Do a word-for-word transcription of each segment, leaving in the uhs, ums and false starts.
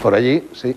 Por allí, sí.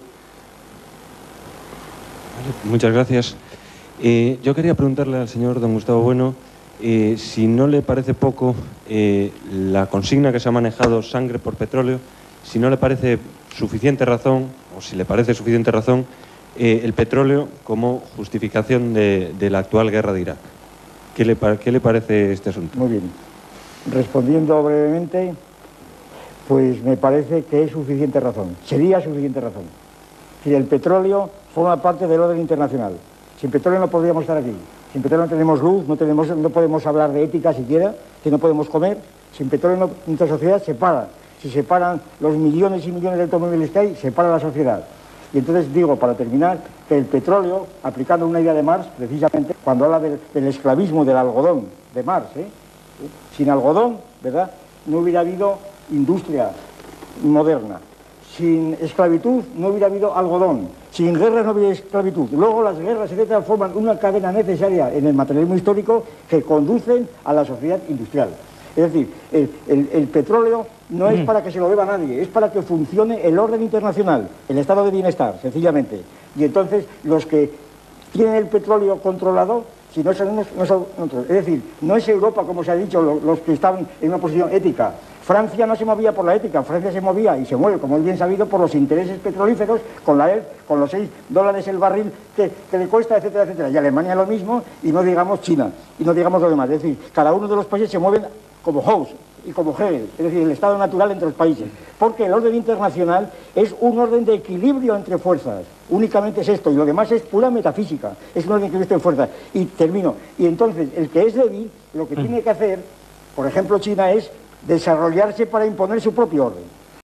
Vale, muchas gracias. Eh, yo quería preguntarle al señor don Gustavo Bueno eh, si no le parece poco eh, la consigna que se ha manejado, sangre por petróleo, si no le parece suficiente razón, o si le parece suficiente razón, eh, el petróleo como justificación de, de la actual guerra de Irak. ¿Qué le, ¿Qué le parece este asunto? Muy bien. Respondiendo brevemente, pues me parece que es suficiente razón. Sería suficiente razón. Si el petróleo forma parte del orden internacional. Sin petróleo no podríamos estar aquí. Sin petróleo no tenemos luz, no, tenemos, no podemos hablar de ética siquiera, que no podemos comer. Sin petróleo no, nuestra sociedad se para. Si se paran los millones y millones de automóviles que hay, se para la sociedad. Y entonces digo, para terminar, que el petróleo, aplicando una idea de Marx, precisamente, cuando habla del, del esclavismo del algodón de Marx, ¿eh? Sin algodón, ¿verdad?, no hubiera habido industria moderna. Sin esclavitud no hubiera habido algodón. Sin guerras no hubiera esclavitud. Luego las guerras, etcétera, forman una cadena necesaria en el materialismo histórico que conducen a la sociedad industrial. Es decir, el, el, el petróleo no es para que se lo deba a nadie, es para que funcione el orden internacional, el estado de bienestar, sencillamente. Y entonces los que tienen el petróleo controlado, si no son unos, no son otros. Es decir, no es Europa, como se ha dicho, los, los que están en una posición ética. Francia no se movía por la ética, Francia se movía y se mueve, como es bien sabido, por los intereses petrolíferos, con la E F, con los seis dólares el barril que, que le cuesta, etcétera, etcétera. Y Alemania lo mismo, y no digamos China, y no digamos lo demás. Es decir, cada uno de los países se mueven como House y como Hegel, es decir, el estado natural entre los países. Porque el orden internacional es un orden de equilibrio entre fuerzas. Únicamente es esto, y lo demás es pura metafísica. Es un orden de equilibrio entre fuerzas. Y termino. Y entonces, el que es débil, lo que tiene que hacer, por ejemplo, China, es desarrollarse para imponer su propio orden.